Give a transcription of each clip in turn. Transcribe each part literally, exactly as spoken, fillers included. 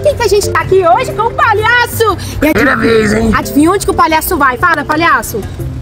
quem que a gente tá aqui hoje? Com o palhaço! E Primeira vez, hein? Adivinha onde que o palhaço vai? Fala, palhaço!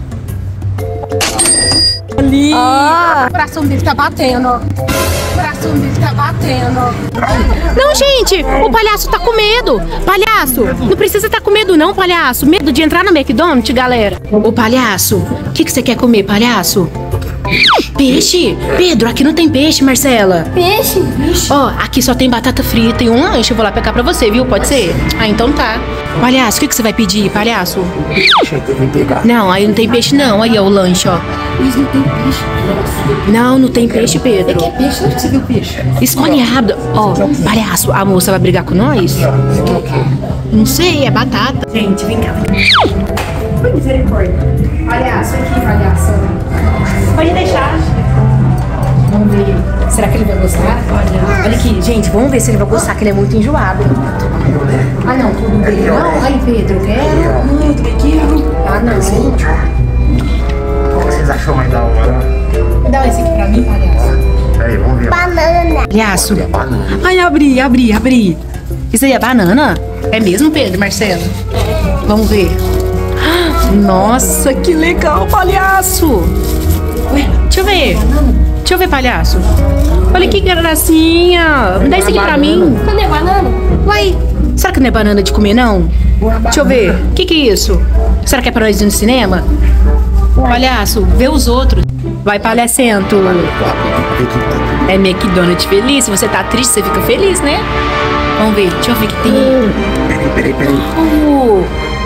Ali! Ah. O coração dele tá batendo, ó. O coração dele tá batendo, ó. Não, gente! O palhaço tá com medo! Palhaço! Não precisa estar tá com medo, não, palhaço! Medo de entrar no McDonald's, galera! Ô, palhaço! O que, que você quer comer, palhaço? Peixe? Pedro, aqui não tem peixe, Marcela. Peixe? Ó, aqui só tem batata frita e um lanche. Eu vou lá pegar pra você, viu? Pode ser? Ah, então tá. Palhaço, o que, que você vai pedir, palhaço? Deixa eu me pegar. Não, aí não tem peixe não. Aí, ó, o lanche, ó. Mas não tem peixe. Não, não tem peixe, Pedro. É que é peixe, onde você viu peixe? Escolhe rápido. Ó, palhaço, a moça vai brigar com nós? Não sei, é batata. Gente, vem cá. Foi misericórdia. Palhaço, aqui, palhaço. Pode deixar. Vamos ver. Será que ele vai gostar? Olha. Olha aqui, gente, vamos ver se ele vai gostar, que ele é muito enjoado. Ah, não, tudo bem. Não, ai, Pedro, quero. Não, eu também quero. Ah, não. Qual vocês acham mais da hora? Dá esse aqui pra mim, palhaço. Peraí, vamos ver. Banana. Palhaço. Banana. Ai, abri, abri, abri. Isso aí é banana? É mesmo, Pedro, Marcelo? Vamos ver. Nossa, que legal, palhaço. Ué, deixa eu ver. Deixa eu ver, palhaço. Olha que gracinha. Dá isso aqui pra mim. Cadê a banana? Uai, será que não é banana de comer, não? Deixa eu ver. O que que é isso? Será que é pra nós ir no cinema? Palhaço, vê os outros. Vai, palhacento. É McDonald's feliz. Se você tá triste, você fica feliz, né? Vamos ver. Deixa eu ver o que tem. Peraí, peraí, peraí. Uh.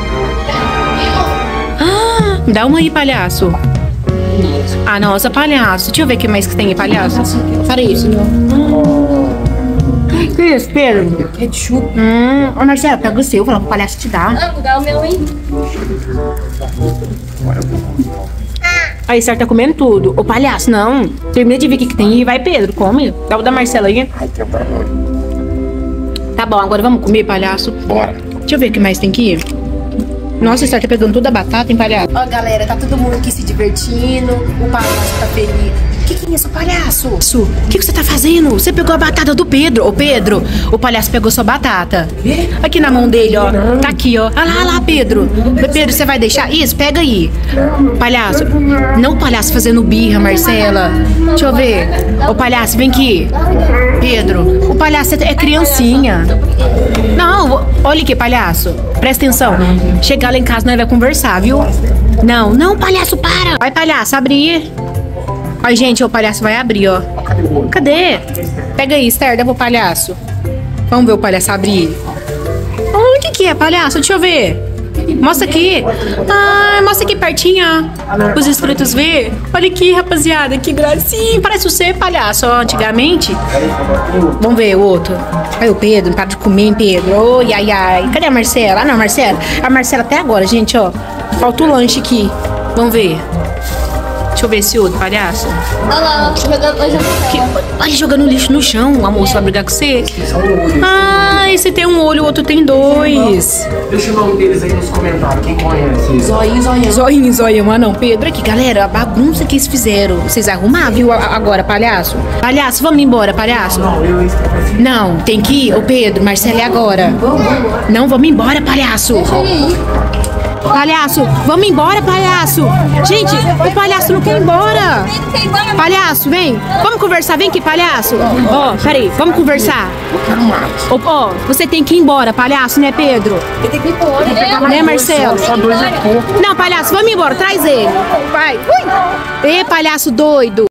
Ah, dá uma aí, palhaço. Ah, nossa, palhaço. Deixa eu ver o que mais que tem aí, palhaço. Para isso. Que isso, Pedro? Ketchup. Hum, ô Marcelo, pega o seu, fala pro palhaço te dar. Ah, vou dar o meu, hein? Aí, certo, tá comendo tudo. Ô palhaço, não. Termina de ver o que, que tem e vai, Pedro, come. Dá o da Marcela aí. Ai, tem um barulho. Tá bom, agora vamos comer, palhaço. Bora. Deixa eu ver o que mais tem aqui. Nossa, você tá pegando toda a batata, hein, palhaço? Ó, galera, tá todo mundo aqui se divertindo. O palhaço tá feliz. O que, que é isso, palhaço? Isso. O que, que você tá fazendo? Você pegou a batata do Pedro. Ô, Pedro, o palhaço pegou sua batata. Aqui na mão dele, ó. Tá aqui, ó. Ah lá, ah lá, Pedro. Pedro, você vai deixar? Isso, pega aí. Palhaço. Não o palhaço fazendo birra, Marcela. Deixa eu ver. Ô, palhaço, vem aqui. Pedro, o palhaço é criancinha. Não, olha aqui, palhaço. Presta atenção. Chegar lá em casa, nós vai conversar, viu? Não, não, palhaço, para. Vai, palhaço, abrir. Ó, gente, o palhaço vai abrir, ó. Cadê? Pega aí, Esther, dá pro palhaço. Vamos ver o palhaço abrir. O que que é, palhaço? Deixa eu ver. Mostra aqui. Ah, mostra aqui pertinho, ó. Os inscritos ver. Olha aqui, rapaziada, que gracinha. Parece você, palhaço, ó, antigamente. Vamos ver o outro. Aí o Pedro, não para de comer, hein, Pedro. Oi, ai, ai. Cadê a Marcela? Ah, não, a Marcela. A Marcela até agora, gente, ó. Falta o lanche aqui. Vamos ver. Deixa eu ver esse outro, palhaço. Olha lá, jogando hoje Que... Olha, jogando lixo no chão. A moça vai brigar com você. Ah, esse tem um olho, o outro tem dois. Deixa o nome deles aí nos comentários. Quem conhece? Zoinho, zoinho. Zoinho, zoinho, mas não, Pedro. Aqui, galera, a bagunça que eles fizeram. Vocês arrumaram, viu, agora, palhaço? Palhaço, vamos embora, palhaço? Não, eu esqueci. Não, tem que ir. Ô, Pedro, Marcelo, é agora. Não, vamos embora, palhaço. Palhaço, vamos embora, palhaço. Gente, o palhaço não quer ir embora. Palhaço, vem. Vamos conversar, vem aqui, palhaço. Ó, oh, peraí, vamos conversar. Eu quero mais. Ó, oh, você tem que ir embora, palhaço, né, Pedro? Eu tenho que ir embora, né? Né, Marcelo? Só dois é pouco. Não, palhaço, vamos embora, traz ele. Vai. Ui. Ê, palhaço doido.